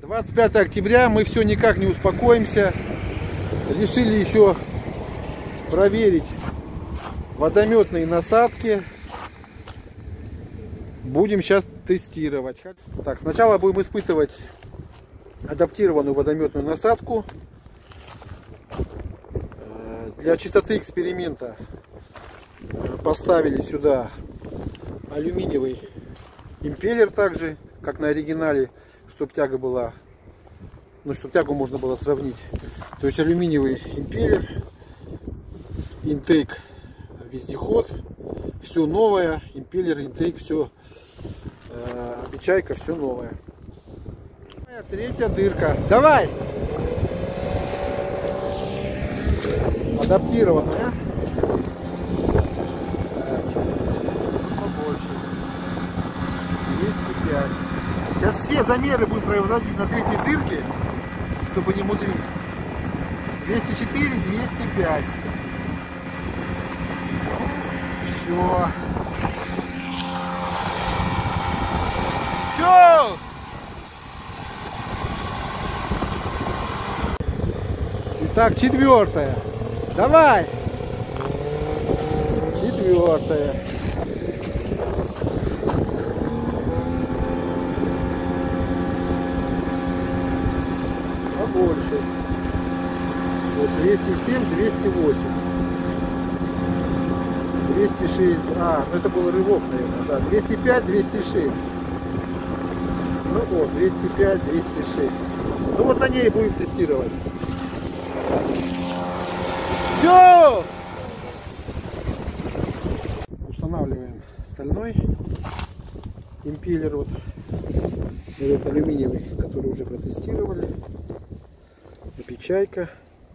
25 октября, мы все никак не успокоимся. Решили еще проверить водометные насадки. Будем сейчас тестировать. Так, сначала будем испытывать адаптированную водометную насадку. Для чистоты эксперимента поставили сюда алюминиевый импеллер, также как на оригинале, чтобы тяга была, чтобы тягу можно было сравнить. То есть алюминиевый импеллер, интейк, вездеход, все новое, импеллер, интейк, все, печайка, все новое. Третья дырка. Давай! Адаптированная. Побольше. 205. Сейчас все замеры будем производить на третьей дырке, чтобы не мудрить. 204, 205. Все. Все! Итак, четвертая. Давай! Четвертая. Побольше. Вот 207, 208. 206. Это был рывок, наверное. Да. 205, 206. Ну вот, 205, 206. Ну вот на ней будем тестировать. Все! Устанавливаем стальной импеллер, вот этот алюминиевый, который уже протестировали. Печайка.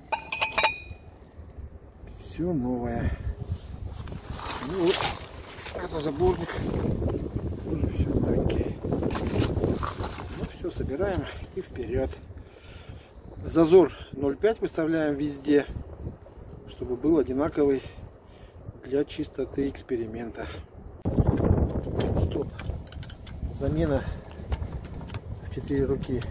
Все новое. Ну вот, это заборник. Тоже все новенький. Ну все, собираем и вперед. Зазор 0,5 выставляем везде, чтобы был одинаковый для чистоты эксперимента. Стоп. Замена в 4 руки.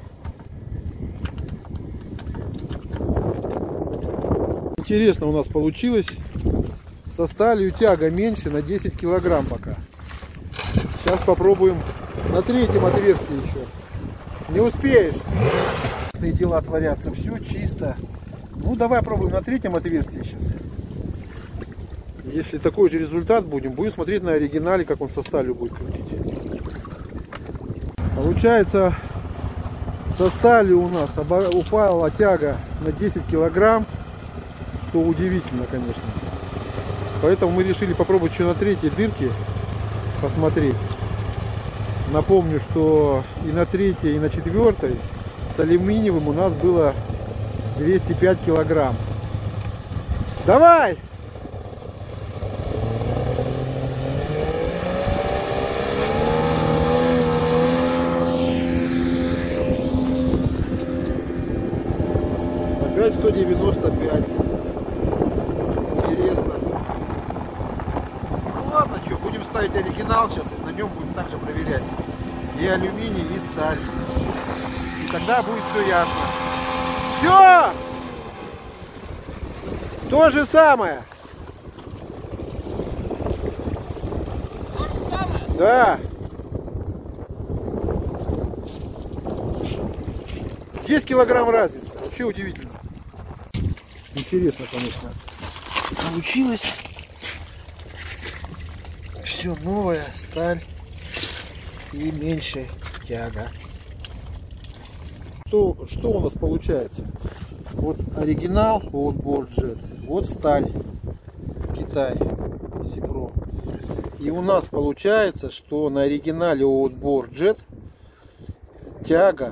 Интересно у нас получилось. Со сталью тяга меньше на 10 килограмм пока. Сейчас попробуем на третьем отверстии еще. Не успеешь. Дела творятся, все чисто. Ну давай пробуем на третьем отверстии сейчас. Если такой же результат будем смотреть на оригинале, как он со сталью будет крутить. Получается, со сталью у нас упала тяга на 10 килограмм, что удивительно, конечно. Поэтому мы решили попробовать еще на третьей дырке посмотреть. Напомню, что и на третьей, и на четвертой с алюминиевым у нас было 205 килограмм. Давай! Опять 195. Интересно. Ну ладно, что, будем ставить оригинал сейчас, и на нем будем также проверять и алюминий, и сталь. И тогда будет все ясно. Все! То же самое. То же самое? Да. 10 килограмм разница. Вообще удивительно. Интересно, конечно. Получилось. Все новое, сталь и меньше тяга. Что у нас получается? Вот оригинал Outboard Jet, вот сталь Китай Сипро. И у нас получается, что на оригинале Outboard Jet тяга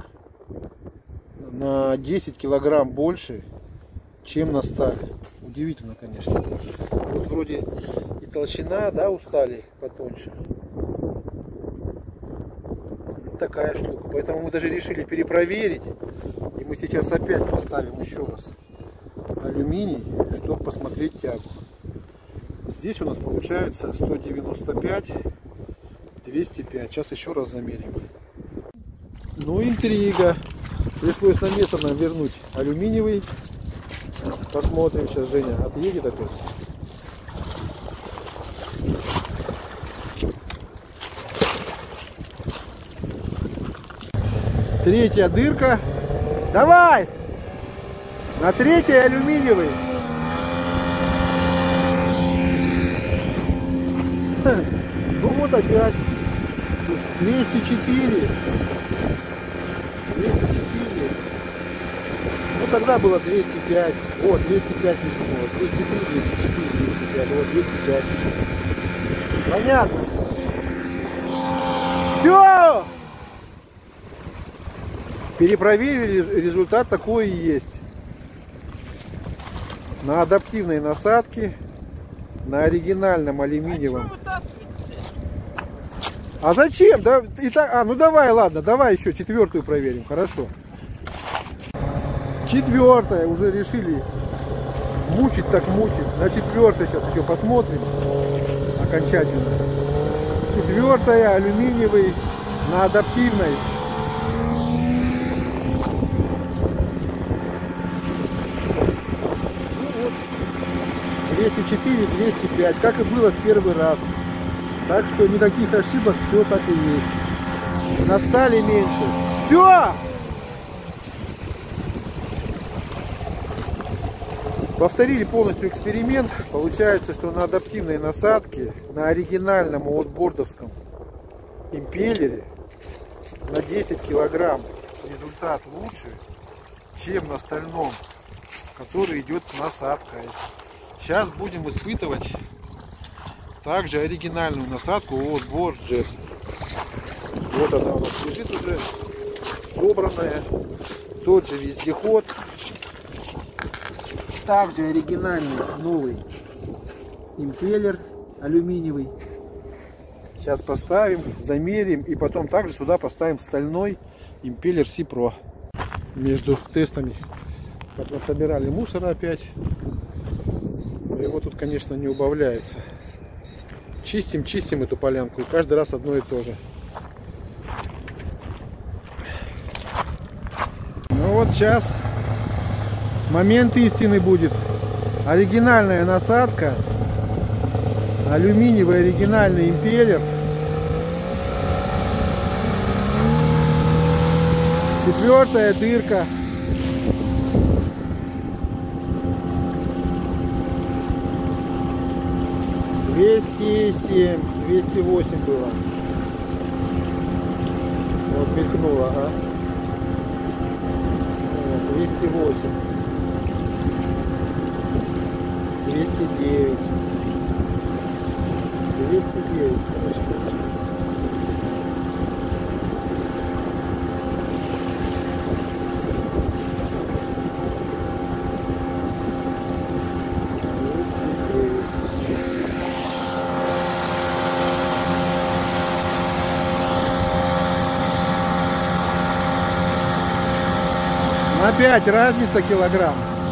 на 10 килограмм больше, чем на стали. Удивительно, конечно. Вот вроде и толщина, да, у стали потоньше. Такая штука. Поэтому мы даже решили перепроверить. И мы сейчас опять поставим еще раз алюминий, чтобы посмотреть тягу. Здесь у нас получается 195, 205. Сейчас еще раз замерим. Ну, интрига. Пришлось на место нам вернуть алюминиевый. Посмотрим, сейчас Женя отъедет опять. Третья дырка. Давай! На третьей алюминиевый. Ну вот опять. 204. 204. Ну тогда было 205. Вот, 205 не думалось. 203, 204, 205. Вот, 205. Понятно. Все! Перепроверили, результат такой и есть. На адаптивной насадке, на оригинальном алюминиевом. А зачем? Да, ну давай, ладно, давай еще четвертую проверим, хорошо. Четвертая, уже решили мучить так мучить. На четвертой сейчас еще посмотрим окончательно. Четвертая, алюминиевый, на адаптивной. Ну, вот. 204, 205, как и было в первый раз. Так что никаких ошибок, все так и есть. На стали меньше. Все! Повторили полностью эксперимент. Получается, что на адаптивной насадке, на оригинальном аутбордовском импеллере на 10 килограмм результат лучше, чем на стальном, который идет с насадкой. Сейчас будем испытывать также оригинальную насадку от Borjet. Вот она у нас лежит уже собранная. Тот же вездеход. Также оригинальный новый импеллер алюминиевый. Сейчас поставим, замерим и потом также сюда поставим стальной импеллер Си-Про. Между тестами как насобирали мусора опять. Его тут, конечно, не убавляется. Чистим эту полянку, и каждый раз одно и то же. Ну вот сейчас момент истины будет. Оригинальная насадка, алюминиевый оригинальный импеллер. Четвертая дырка. — 207, 208 было. Вот мелькнуло, ага. Вот, 208. 209. 209, короче, получается. Опять разница килограмм.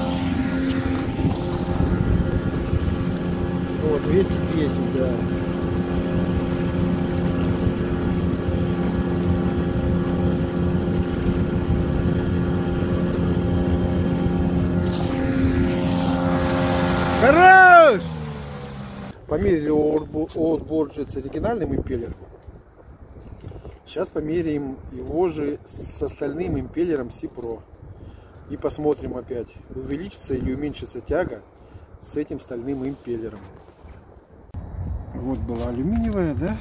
Вот, 210, да. Хорош! Померили от Borjet с оригинальным импеллером. Сейчас померяем его же с остальным импеллером Си-Про. И посмотрим опять, увеличится или уменьшится тяга с этим стальным импеллером. Вот была алюминиевая, да?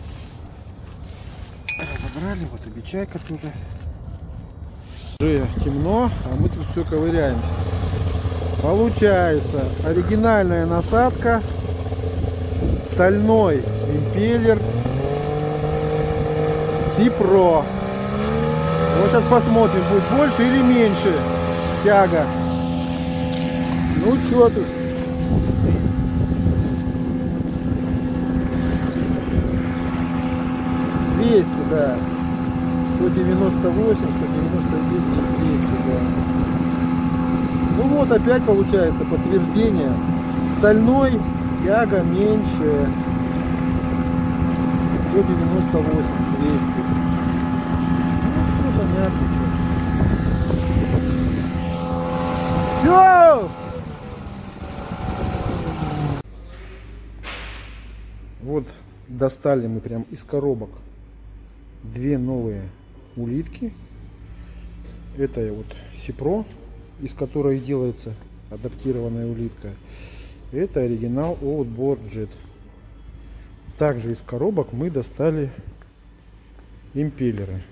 Разобрали, вот и бичайка тоже. Уже темно, а мы тут все ковыряемся. Получается оригинальная насадка, стальной импеллер Си-Про. Вот сейчас посмотрим, будет больше или меньше тяга. Ну что тут? Да. 198, 199, 200, да. Ну вот опять получается подтверждение. Стальной тяга меньше. 198, 200. Ну, все понятно. достали мы прям из коробок две новые улитки. Это вот Сипро, из которой делается адаптированная улитка. Это оригинал Outboard Jet. Также из коробок мы достали импеллеры.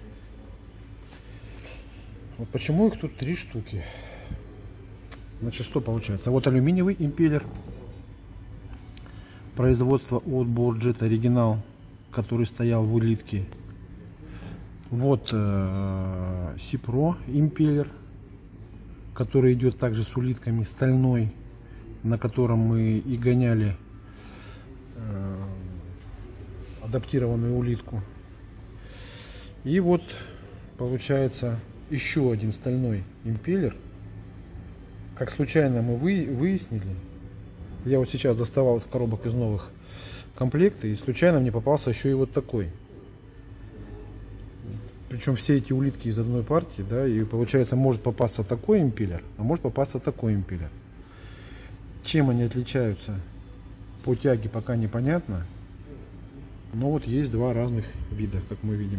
Вот почему их тут 3 штуки? Значит, что получается? Вот алюминиевый импеллер производства Outboard Jet оригинал, который стоял в улитке. Вот Сипро импеллер, который идет также с улитками, стальной, на котором мы и гоняли адаптированную улитку. И вот получается еще один стальной импеллер. Как случайно мы выяснили, я вот сейчас доставал из коробок из новых комплекта, и случайно мне попался еще и вот такой. Причем все эти улитки из одной партии, да, и получается может попасться такой импеллер, а может попасться такой импеллер. Чем они отличаются по тяге, пока непонятно. Но вот есть два разных вида, как мы видим.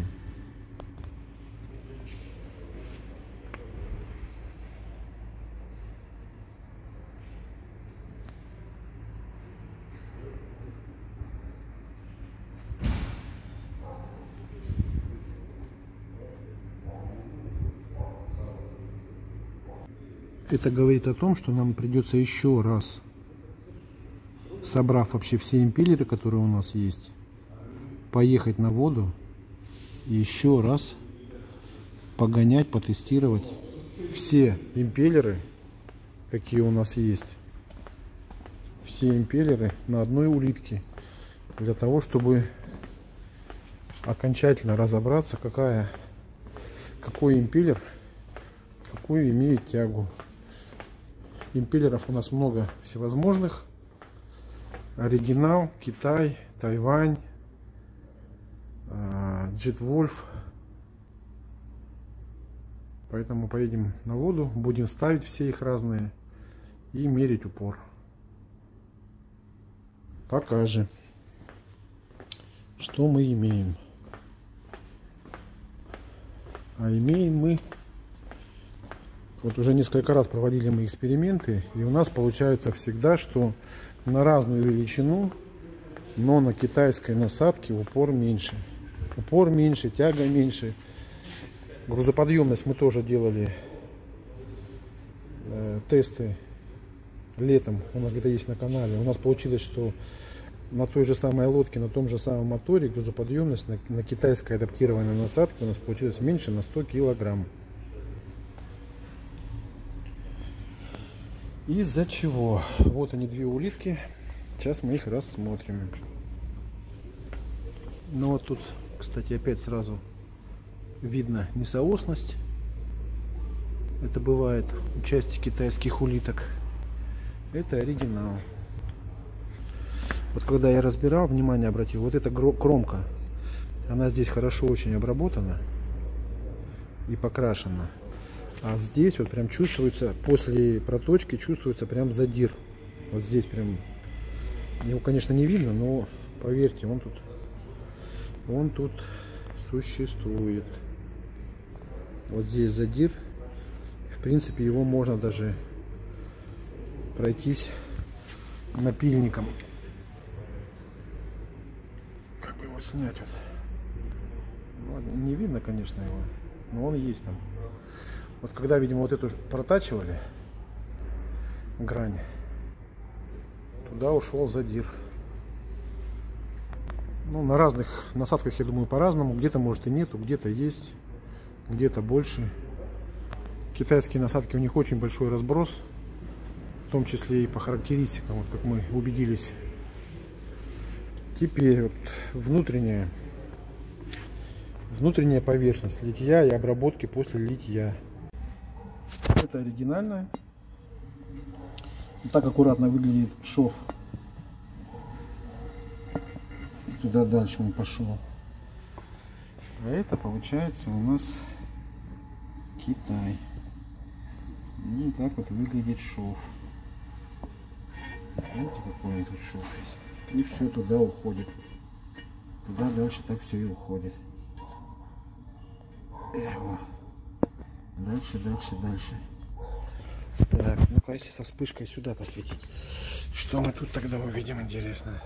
Это говорит о том, что нам придется еще раз, собрав вообще все импеллеры, которые у нас есть, поехать на воду и еще раз погонять, потестировать все импеллеры, какие у нас есть. Все импеллеры на одной улитке, для того, чтобы окончательно разобраться, какой импеллер какую имеет тягу. Импеллеров у нас много всевозможных. Оригинал, Китай, Тайвань, Jetwolf. Поэтому поедем на воду, будем ставить все их разные и мерить упор. Покажем, что мы имеем. А имеем мы, вот уже несколько раз проводили мы эксперименты, и у нас получается всегда, что на разную величину, но на китайской насадке упор меньше. Упор меньше, тяга меньше. Грузоподъемность мы тоже делали тесты летом, у нас где-то есть на канале. У нас получилось, что на той же самой лодке, на том же самом моторе грузоподъемность на китайской адаптированной насадке у нас получилось меньше на 100 килограмм. Из-за чего? Вот они, две улитки. Сейчас мы их рассмотрим. Ну вот тут, кстати, опять сразу видно несоосность. Это бывает у части китайских улиток. Это оригинал. Вот когда я разбирал, внимание обратил, вот эта кромка, она здесь хорошо очень обработана и покрашена. А здесь вот прям чувствуется, после проточки чувствуется прям задир. Вот здесь прям, его, конечно, не видно, но поверьте, он тут существует. Вот здесь задир. В принципе, его можно даже пройтись напильником. Как бы его снять вот. Ну, не видно, конечно, его, но он есть там. Вот когда, видимо, вот эту протачивали грань, туда ушел задир. Ну, на разных насадках, я думаю, по-разному. Где-то, может, и нету, где-то есть, где-то больше. Китайские насадки, у них очень большой разброс, в том числе и по характеристикам, вот как мы убедились. Теперь вот внутренняя поверхность литья и обработки после литья. Это оригинальная. Вот так аккуратно выглядит шов. И туда дальше он пошел. А это получается у нас Китай. И так вот выглядит шов. Видите, какой тут шов есть. И все туда уходит. туда дальше так все и уходит. Дальше, дальше, дальше. Так, ну-ка, если со вспышкой сюда посветить, что мы тут тогда увидим, интересно?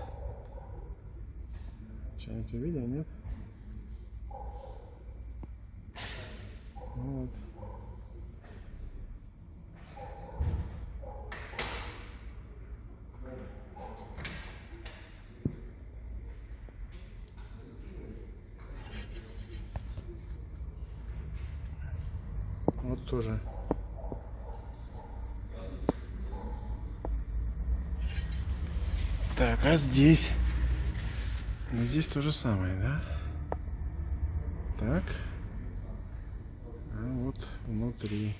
Что-нибудь увидим, нет? Вот. Вот тоже. Так, а здесь? Здесь то же самое, да? Так. А вот внутри.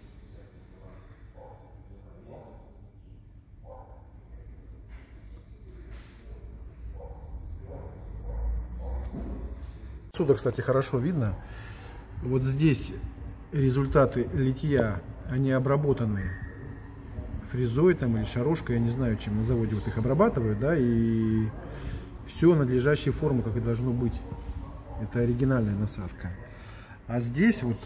Отсюда, кстати, хорошо видно. Вот здесь результаты литья, они обработаны фрезой там или шарошкой, я не знаю, чем на заводе вот их обрабатывают, да, и все надлежащей формы, как и должно быть. Это оригинальная насадка. А здесь вот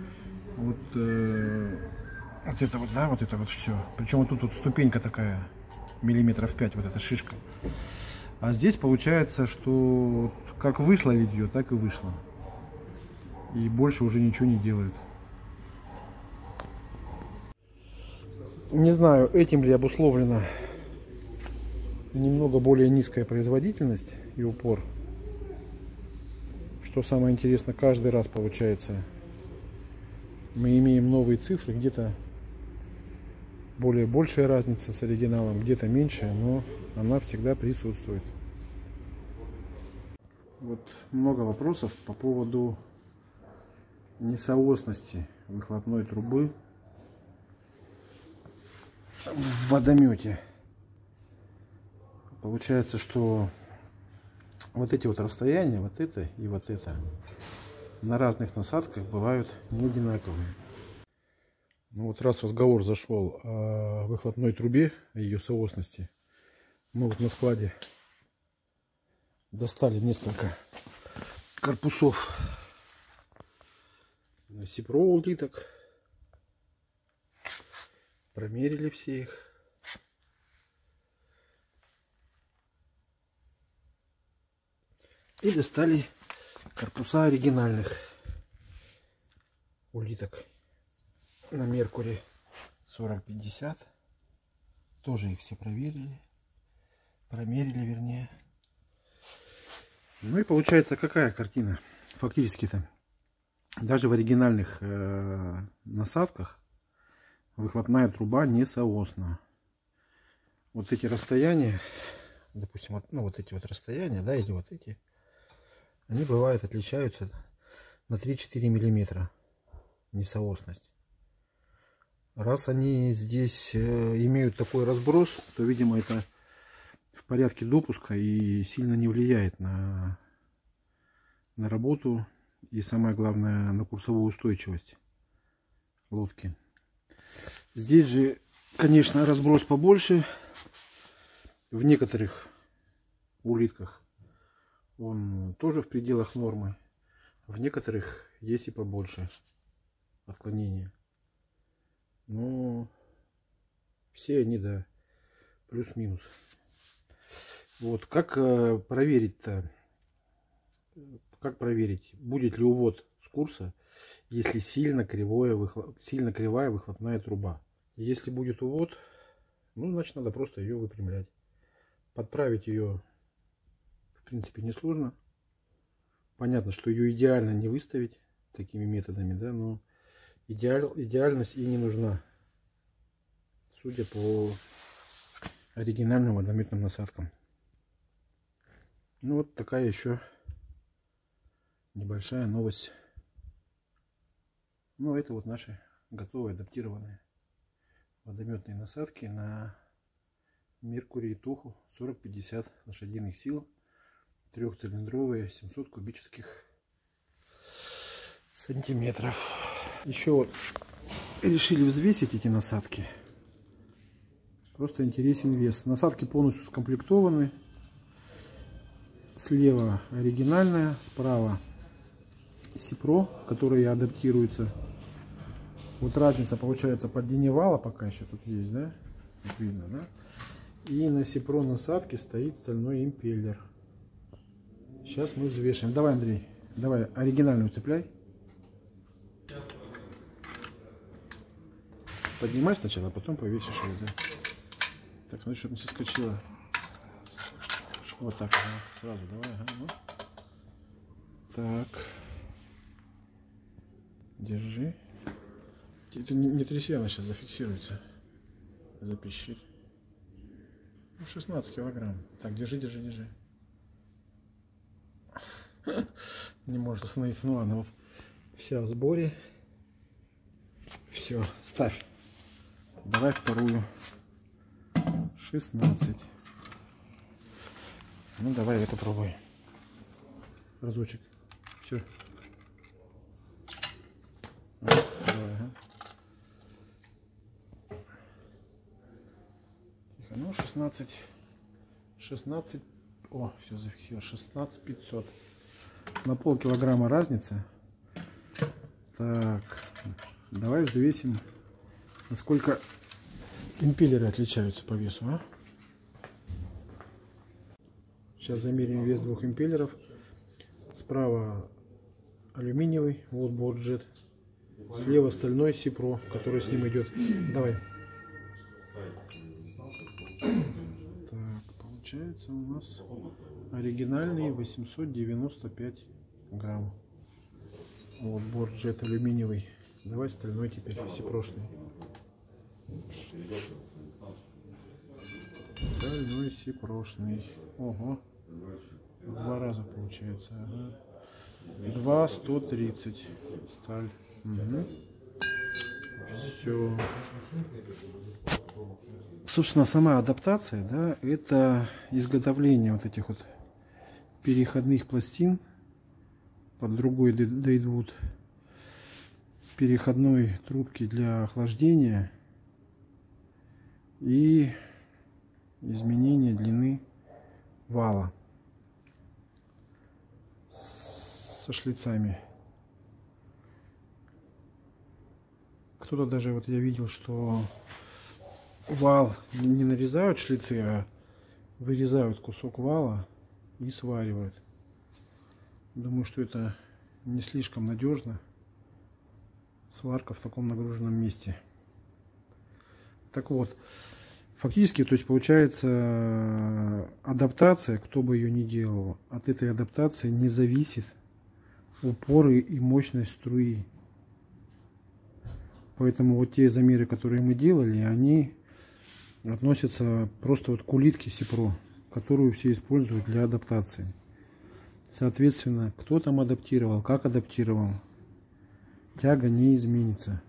это вот, да, вот это вот все. Причем вот тут вот ступенька такая, миллиметров 5, вот эта шишка. А здесь получается, что как вышло литье, так и вышло. И больше уже ничего не делают. Не знаю, этим ли обусловлена немного более низкая производительность и упор. Что самое интересное, каждый раз получается, мы имеем новые цифры, где-то большая разница с оригиналом, где-то меньшая, но она всегда присутствует. Вот много вопросов по поводу несоосности выхлопной трубы в водомете. Получается, что вот эти вот расстояния, вот это и вот это, на разных насадках бывают не одинаковые. Ну вот раз разговор зашел о выхлопной трубе, о ее соосности, мы вот на складе достали несколько корпусов Сипро улиток, промерили все их. И достали корпуса оригинальных улиток на Меркури 4050. Тоже их все промерили, вернее. Ну и получается какая картина? Фактически-то даже в оригинальных насадках выхлопная труба не соосна. Вот эти расстояния, допустим, вот эти вот расстояния, да, или вот эти, они бывают отличаются на 3-4 миллиметра несоосность. Раз они здесь имеют такой разброс, то, видимо, это в порядке допуска и сильно не влияет на работу и, самое главное, на курсовую устойчивость лодки. Здесь же, конечно, разброс побольше. В некоторых улитках он тоже в пределах нормы. В некоторых есть и побольше отклонения. Но все они, да, плюс-минус. Вот как проверить-то? Как проверить, будет ли увод с курса, если сильно кривая выхлопная труба? Если будет увод, ну, значит, надо просто ее выпрямлять. Подправить ее, в принципе, несложно. Понятно, что ее идеально не выставить такими методами, да, но идеальность и не нужна, судя по оригинальным водометным насадкам. Ну, вот такая еще небольшая новость. Ну, это вот наши готовые адаптированные водометные насадки на Меркурий и Туху 40-50 лошадиных сил, трехцилиндровые, 700 кубических сантиметров. Еще вот решили взвесить эти насадки. Просто интересен вес. Насадки полностью скомплектованы. слева оригинальная, справа Сипро, которая адаптируется. Вот разница получается по длине вала пока еще тут есть, да? Вот видно, да? И на Сипро насадке стоит стальной импеллер. Сейчас мы взвешиваем. Давай, Андрей, давай оригинальную цепляй. Поднимай сначала, а потом повесишь ее, да? Так, смотри, чтобы не соскочило. Вот так, сразу давай. Ага, ну. Так. Держи. Это не тряси, она сейчас зафиксируется. Запищит. Ну, 16 килограмм. Так, держи. Не может остановиться. Ну ладно, вот вся в сборе. Все, ставь. Давай вторую. 16. Ну давай это пробуй. Разочек. Все. Давай, ага. Тихо. Ну 16. О, все зафиксировал. 16 500. На полкилограмма разница. Так. Давай взвесим, насколько импеллеры отличаются по весу. А? Сейчас замерим вес двух импеллеров. Справа алюминиевый, вот борджет. Слева стальной Сипро, который с ним идет. Давай. Так, получается у нас оригинальный 895 грамм. Вот борджет алюминиевый. Давай стальной теперь, сипрошный. Стальной сипрошный. Ого. В 2 раза получается. Ага. 2,130 сталь. Угу. Все. Собственно, сама адаптация, да, это изготовление вот этих вот переходных пластин под другой Deadwood, переходной трубки для охлаждения и изменение длины вала со шлицами. Кто-то даже, вот я видел, что вал не нарезают шлицы, а вырезают кусок вала и сваривают. Думаю, что это не слишком надежно. Сварка в таком нагруженном месте. Так вот, фактически, то есть получается, адаптация, кто бы ее ни делал, от этой адаптации не зависит упоры и мощность струи. Поэтому вот те замеры, которые мы делали, они относятся просто вот к улитке Сипро, которую все используют для адаптации. Соответственно, кто там адаптировал, как адаптировал, тяга не изменится.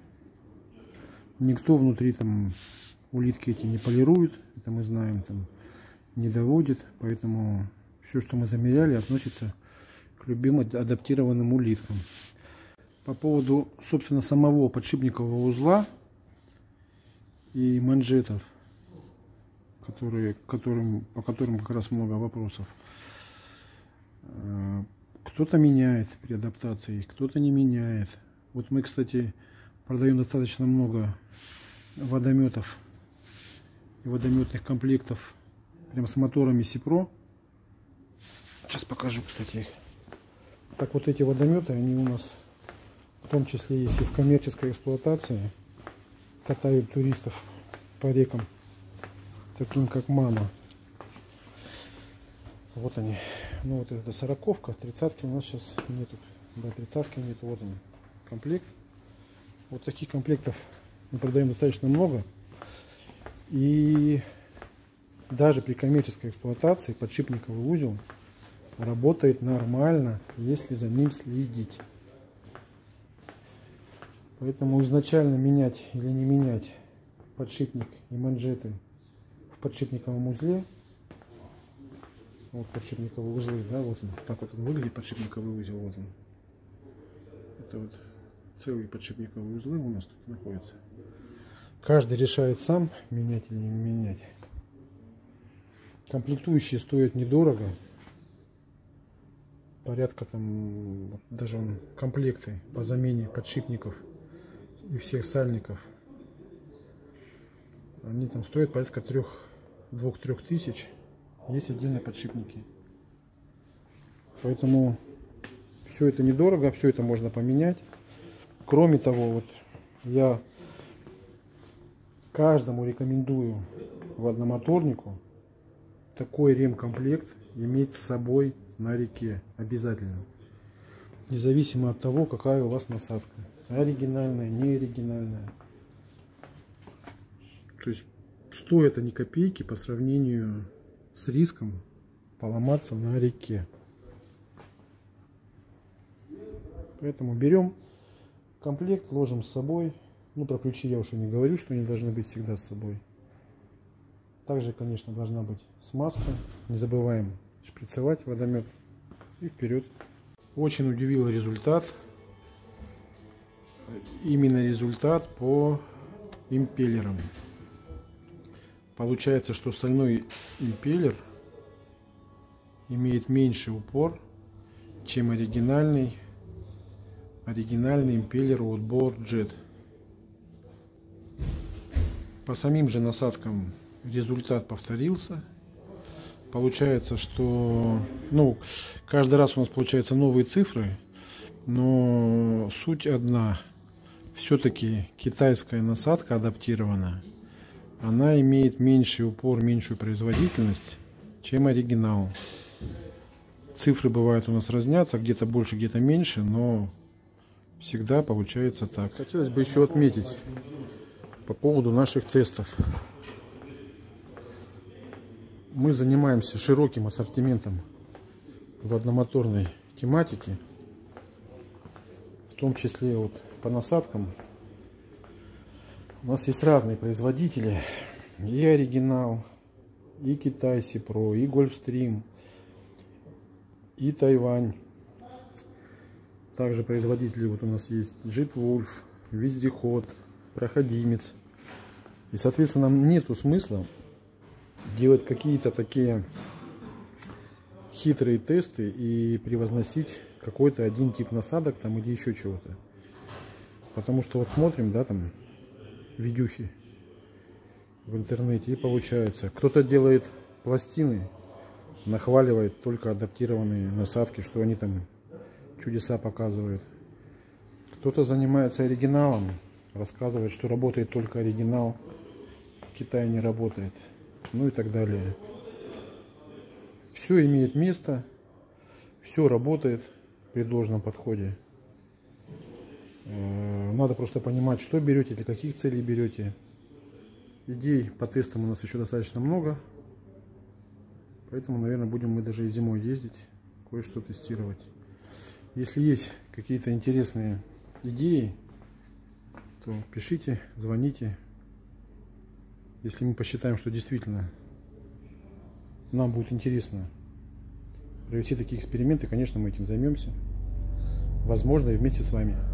Никто внутри там улитки эти не полирует, это мы знаем, там не доводит, поэтому все, что мы замеряли, относится к любимым адаптированным улиткам. По поводу, собственно, самого подшипникового узла и манжетов, по которым как раз много вопросов. Кто-то меняет при адаптации, кто-то не меняет. Вот мы, кстати, продаем достаточно много водометов и водометных комплектов прям с моторами Сипро. Сейчас покажу, кстати, их. Так вот, эти водометы, они у нас в том числе есть и в коммерческой эксплуатации, катают туристов по рекам, таким как Мана. Вот они. Ну вот это 40-ка, 30-ки у нас сейчас нету. Да, 30-ки нету. Вот они, комплект. Вот таких комплектов мы продаем достаточно много. И даже при коммерческой эксплуатации подшипниковый узел работает нормально, если за ним следить. Поэтому изначально менять или не менять подшипник и манжеты в подшипниковом узле. Вот подшипниковые узлы, да, вот он, так вот он выглядит, подшипниковый узел, вот он. Это вот целые подшипниковые узлы у нас тут находятся. Каждый решает сам, менять или не менять. Комплектующие стоят недорого. порядка там даже комплекты по замене подшипников и всех сальников. Они там стоят порядка 2-3 тысяч. Есть отдельные подшипники. Поэтому все это недорого, все это можно поменять. Кроме того, вот я каждому рекомендую водномоторнику такой ремкомплект иметь с собой на реке обязательно. Независимо от того, какая у вас насадка. Оригинальная, не оригинальная. То есть стоит они копейки по сравнению с риском поломаться на реке. Поэтому берем комплект, ложим с собой. Ну, про ключи я уже не говорю, что они должны быть всегда с собой. Также, конечно, должна быть смазка. Не забываем шприцевать водомет. И вперед. Очень удивил результат. Именно результат по импеллерам. Получается, что стальной импеллер имеет меньший упор, чем оригинальный импеллер от BoardJet. По самим же насадкам результат повторился. Получается, что каждый раз у нас получаются новые цифры, но суть одна. Все-таки китайская насадка адаптирована. Она имеет меньший упор, меньшую производительность, чем оригинал. Цифры бывают у нас разнятся, где-то больше, где-то меньше, но всегда получается так. Хотелось бы еще отметить по поводу наших тестов. Мы занимаемся широким ассортиментом в одномоторной тематике, в том числе вот по насадкам. У нас есть разные производители, и оригинал, и Китай Сипро, и Гольфстрим, и Тайвань. Также производители вот у нас есть JetWolf, Вездеход, Проходимец. И, соответственно, нам нету смысла делать какие-то такие хитрые тесты и превозносить какой-то один тип насадок там или еще чего-то. Потому что вот смотрим, да, там видюхи в интернете, и получается, кто-то делает пластины, нахваливает только адаптированные насадки, что они там чудеса показывают. Кто-то занимается оригиналом, рассказывает, что работает только оригинал, в Китае не работает, ну и так далее. Все имеет место, все работает при должном подходе. Надо просто понимать, что берете, для каких целей берете. Идей по тестам у нас еще достаточно много. Поэтому, наверное, будем мы даже и зимой ездить, кое-что тестировать. Если есть какие-то интересные идеи, то пишите, звоните. Если мы посчитаем, что действительно нам будет интересно провести такие эксперименты, конечно, мы этим займемся. Возможно, и вместе с вами.